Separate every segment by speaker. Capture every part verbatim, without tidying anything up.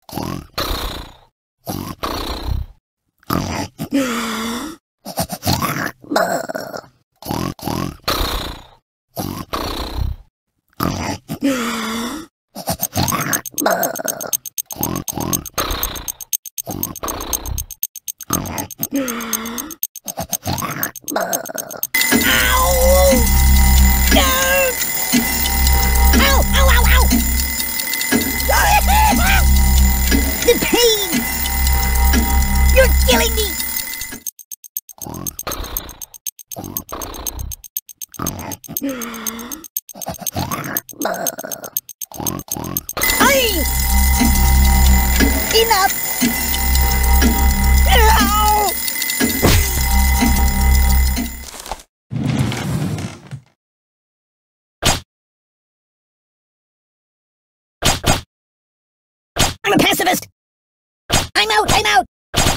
Speaker 1: The pain! You're killing me! Hey! Enough! Ow! I'm a pacifist! I'm out! I'm out!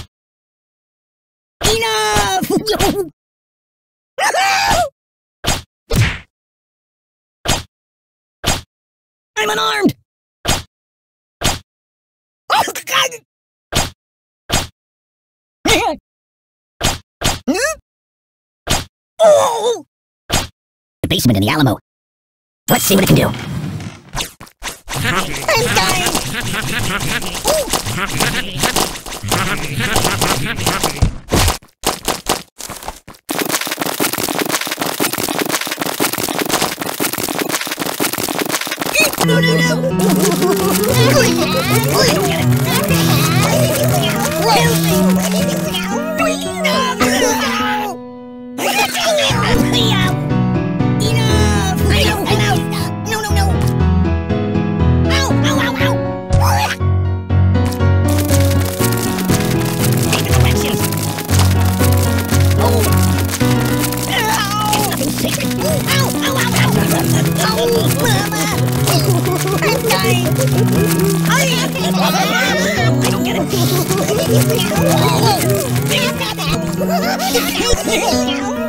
Speaker 1: Enough! I'm unarmed! Oh, God! Oh! The basement in the Alamo. Let's see what it can do. I'm dying! No, no, no! I don't get it.